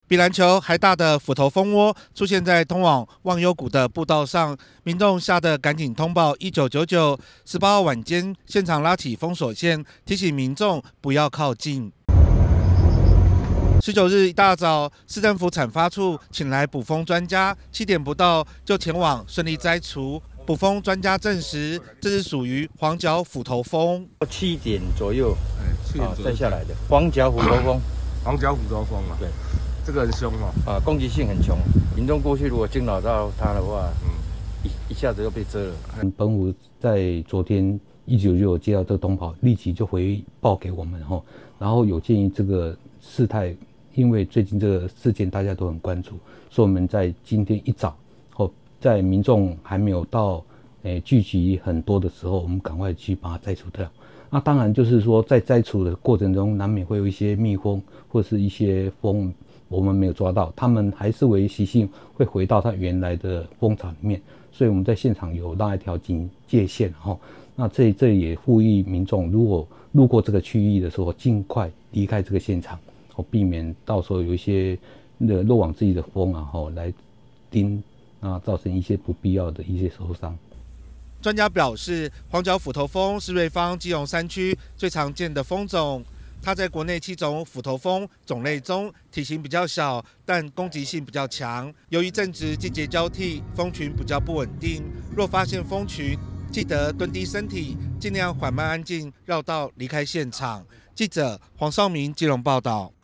比篮球还大的斧头蜂窝出现在通往忘忧谷的步道上，民众吓得赶紧通报1999。18号晚间，现场拉起封锁线，提醒民众不要靠近。19日一大早，市政府产发处请来捕蜂专家，7点不到就前往顺利摘除。捕蜂专家证实，这是属于黄脚斧头蜂。 7点左右，摘下来的黄脚斧头蜂。 黄脚斧头蜂嘛，对。这个很凶哦， 攻击性很强。民众过去如果惊扰到它的话，一下子就被蛰了。 本府在昨天1996接到这个通报，立即就回报给我们然后有建议这个事态，因为最近这个事件大家都很关注，所以我们在今天一早在民众还没有到聚集很多的时候，我们赶快去把它摘除掉。那当然就是说，在摘除的过程中，难免会有一些蜜蜂或是一些蜂。我们没有抓到，他们还是为习性会回到它原来的蜂巢里面，所以我们在现场有拉一条警戒线那这也呼吁民众，如果路过这个区域的时候，尽快离开这个现场，避免到时候有一些漏网之鱼的蜂来叮造成一些不必要的一些受伤。 专家表示，黄脚斧头蜂是瑞芳、基隆3区最常见的蜂种。它在国内7种斧头蜂种类中体型比较小，但攻击性比较强。由于正值季节交替，蜂群比较不稳定。若发现蜂群，记得蹲低身体，尽量缓慢安静绕道离开现场。记者黄绍明基隆报道。